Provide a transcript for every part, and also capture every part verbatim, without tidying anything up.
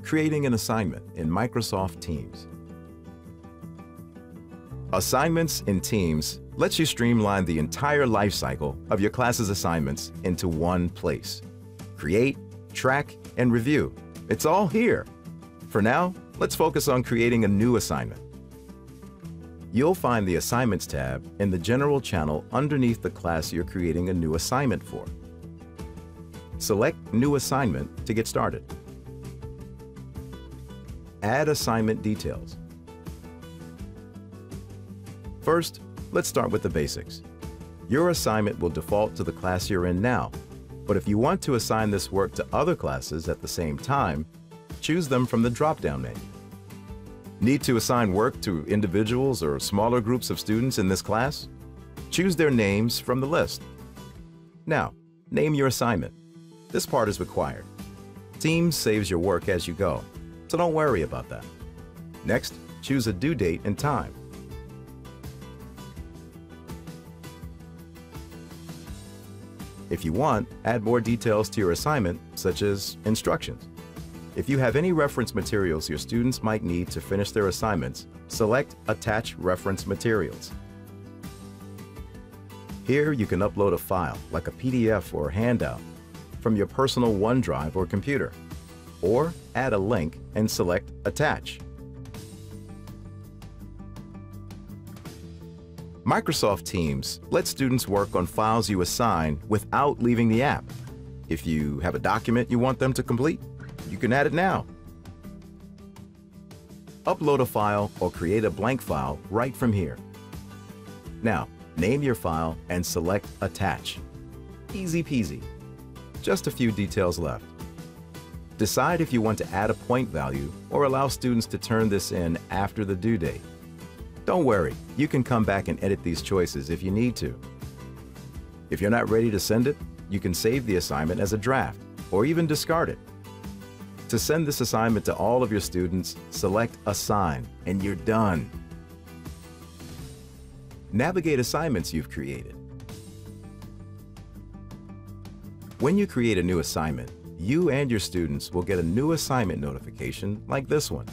Creating an assignment in Microsoft Teams. Assignments in Teams lets you streamline the entire life cycle of your class's assignments into one place. Create, track, and review. It's all here. For now, let's focus on creating a new assignment. You'll find the Assignments tab in the General channel underneath the class you're creating a new assignment for. Select New Assignment to get started. Add assignment details. First, let's start with the basics. Your assignment will default to the class you're in now, but if you want to assign this work to other classes at the same time, choose them from the drop-down menu. Need to assign work to individuals or smaller groups of students in this class? Choose their names from the list. Now, name your assignment. This part is required. Teams saves your work as you go, so don't worry about that. Next, choose a due date and time. If you want, add more details to your assignment, such as instructions. If you have any reference materials your students might need to finish their assignments, select Attach Reference Materials. Here you can upload a file, like a P D F or handout, from your personal OneDrive or computer, or add a link and select Attach. Microsoft Teams lets students work on files you assign without leaving the app. If you have a document you want them to complete, you can add it now. Upload a file or create a blank file right from here. Now, name your file and select Attach. Easy peasy. Just a few details left. Decide if you want to add a point value or allow students to turn this in after the due date. Don't worry, you can come back and edit these choices if you need to. If you're not ready to send it, you can save the assignment as a draft or even discard it. To send this assignment to all of your students, select Assign and you're done. Navigate assignments you've created. When you create a new assignment, you and your students will get a new assignment notification like this one.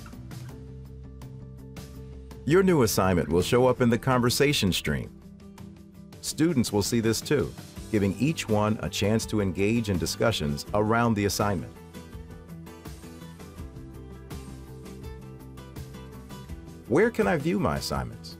Your new assignment will show up in the conversation stream. Students will see this too, giving each one a chance to engage in discussions around the assignment. Where can I view my assignments?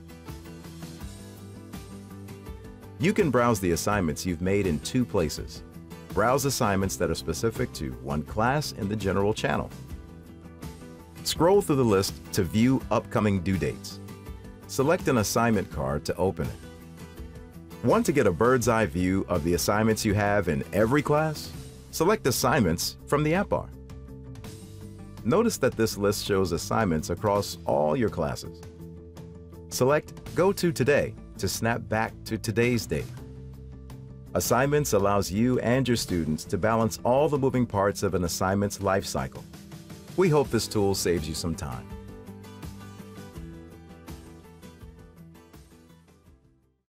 You can browse the assignments you've made in two places. Browse assignments that are specific to one class in the General channel. Scroll through the list to view upcoming due dates. Select an assignment card to open it. Want to get a bird's eye view of the assignments you have in every class? Select Assignments from the app bar. Notice that this list shows assignments across all your classes. Select Go to Today to snap back to today's date. Assignments allows you and your students to balance all the moving parts of an assignment's life cycle. We hope this tool saves you some time.